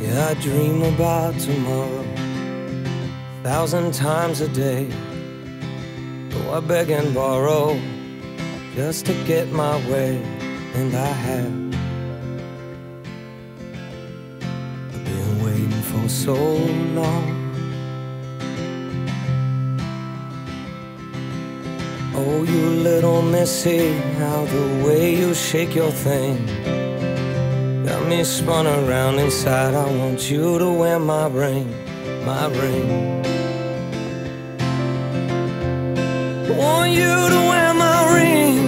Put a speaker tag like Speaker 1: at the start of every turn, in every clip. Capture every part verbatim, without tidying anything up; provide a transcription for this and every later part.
Speaker 1: Yeah, I dream about tomorrow a thousand times a day. Though I beg and borrow just to get my way, and I have been waiting for so long. Oh, you little missy, how the way you shake your thing got me spun around inside. I want you to wear my ring, my ring. I want you to wear my ring,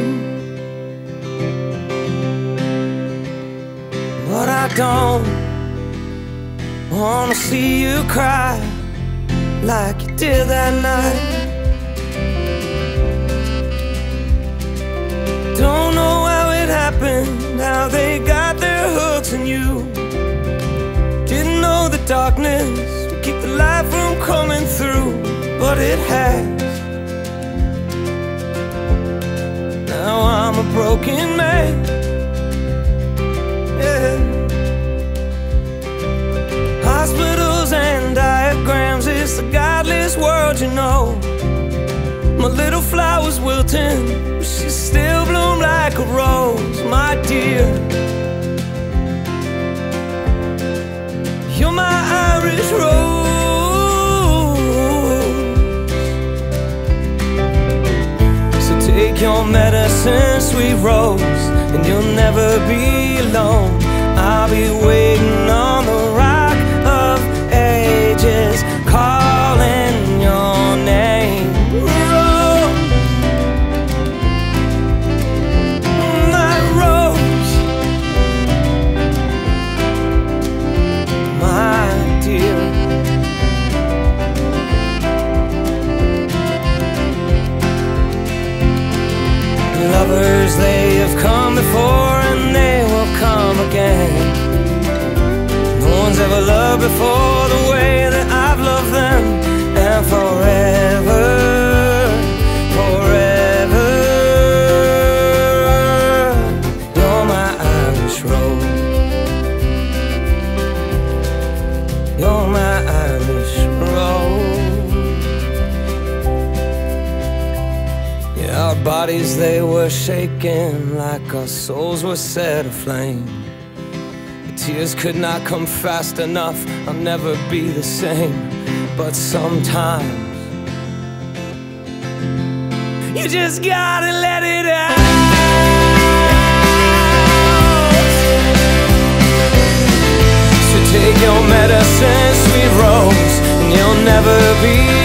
Speaker 1: but I don't wanna see you cry like you did that night. Don't know how it happened, how they got their hooks in you. Didn't know the darkness would keep the light from coming through, but it has. Now I'm a broken man, yeah. Hospitals and diagrams, it's the godless world, you know. My little flower's wilting, but she still bloom like a rose, my dear. You're my Irish rose. So take your medicine, sweet rose, and you'll never be alone. I'll be waiting on the rock of ages, calling your name. Lovers, they have come before and they will come again. No one's ever loved before the way that I've loved them. And forever, forever, you're my Irish rose. You're my Irish rose. Yeah, our bodies, they were shaking like our souls were set aflame. The tears could not come fast enough, I'll never be the same. But sometimes you just gotta let it out. So take your medicine, sweet rose, and you'll never be